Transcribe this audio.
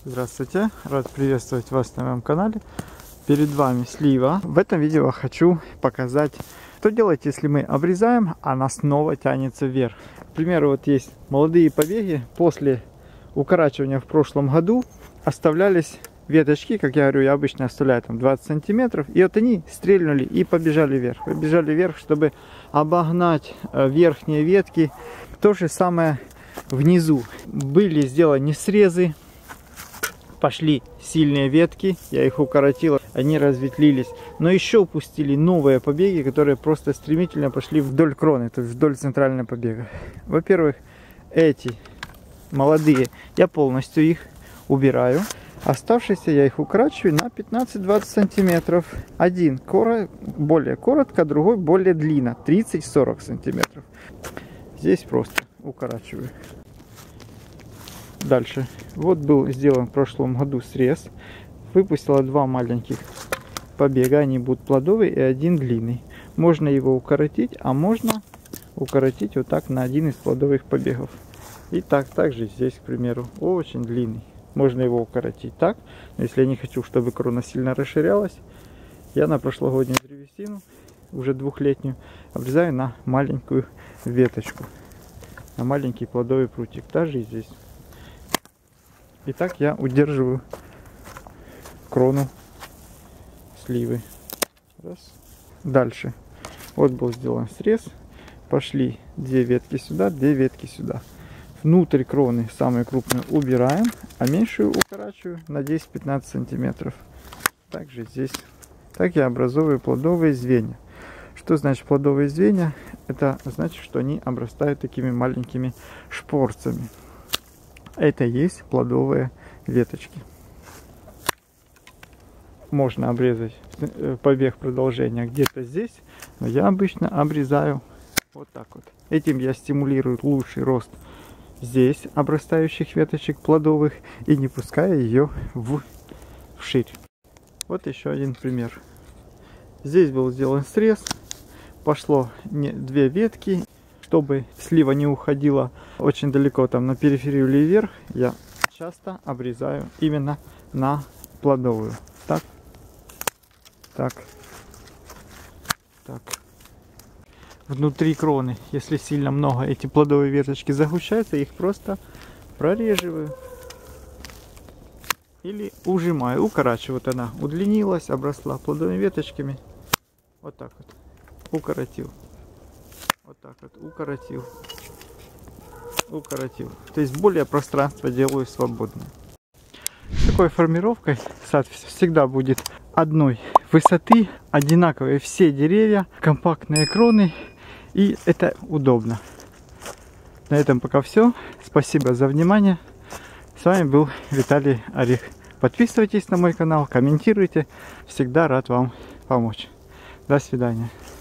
Здравствуйте, рад приветствовать вас на моем канале. Перед вами слива. В этом видео хочу показать, что делать, если мы обрезаем, а она снова тянется вверх. К примеру, вот есть молодые побеги, после укорачивания в прошлом году оставлялись веточки, как я говорю, я обычно оставляю там 20 сантиметров, и вот они стрельнули и побежали вверх. Побежали вверх, чтобы обогнать верхние ветки. То же самое внизу. Были сделаны срезы. Пошли сильные ветки, я их укоротил, они разветвлились. Но еще упустили новые побеги, которые просто стремительно пошли вдоль кроны, то есть вдоль центрального побега. Во-первых, эти молодые, я полностью их убираю. Оставшиеся я их укорачиваю на 15-20 сантиметров. Один более коротко, другой более длинно, 30-40 сантиметров. Здесь просто укорачиваю. Дальше. Вот был сделан в прошлом году срез. Выпустила два маленьких побега. Они будут плодовые и один длинный. Можно его укоротить, а можно укоротить вот так на один из плодовых побегов. И также здесь, к примеру, очень длинный. Можно его укоротить так. Но если я не хочу, чтобы крона сильно расширялась, я на прошлогоднюю древесину, уже двухлетнюю, обрезаю на маленькую веточку. На маленький плодовый прутик. Также и здесь. И так я удерживаю крону сливы. Раз. Дальше. Вот был сделан срез. Пошли две ветки сюда, две ветки сюда. Внутрь кроны самую крупную убираем, а меньшую укорачиваю на 10-15 сантиметров. Также здесь. Так я образовываю плодовые звенья. Что значит плодовые звенья? Это значит, что они обрастают такими маленькими шпорцами. Это и есть плодовые веточки. Можно обрезать побег продолжения где-то здесь, но я обычно обрезаю вот так вот. Этим я стимулирую лучший рост здесь обрастающих веточек плодовых и не пуская ее вширь. Вот еще один пример. Здесь был сделан срез, пошло две ветки. Чтобы слива не уходила очень далеко там на периферию или вверх, я часто обрезаю именно на плодовую. Так, так, так. Внутри кроны, если сильно много эти плодовые веточки загущаются, их просто прореживаю или ужимаю, укорачиваю. Вот она удлинилась, обросла плодовыми веточками. Вот так вот, укоротил. Вот так вот, укоротил. То есть более пространство делаю свободное. С такой формировкой сад всегда будет одной высоты, одинаковые все деревья, компактные кроны, и это удобно. На этом пока все. Спасибо за внимание. С вами был Виталий Орех. Подписывайтесь на мой канал, комментируйте. Всегда рад вам помочь. До свидания.